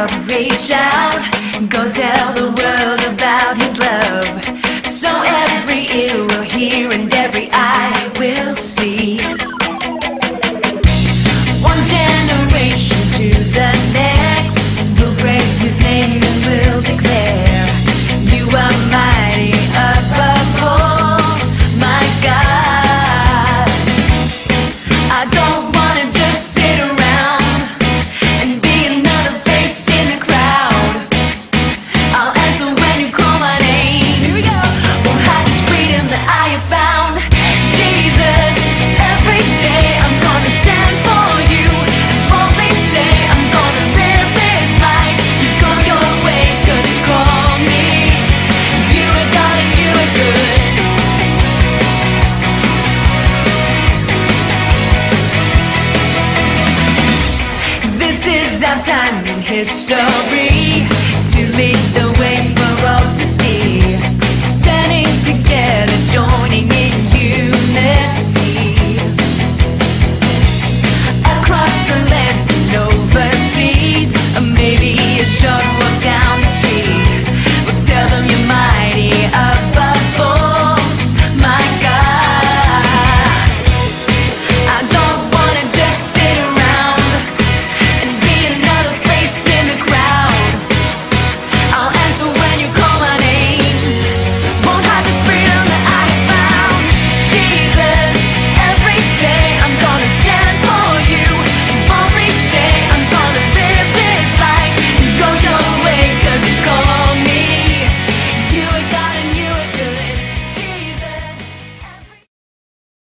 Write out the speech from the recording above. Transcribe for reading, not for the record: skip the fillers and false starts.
out, reach out, go tell the world about his love. So every ear will hear and every eye will see. One generation to the next, we'll praise his name and we'll declare, you are mighty above all, my God. I don't wanna just sit around and be another face in the crowd. I'll answer when you call my name. Here we go. Won't hide this freedom that I have found. Jesus, every day I'm gonna stand for you and boldly say I'm gonna live this life. You go your way 'cause you call me. You are God and you are good. This is our time in history to lead the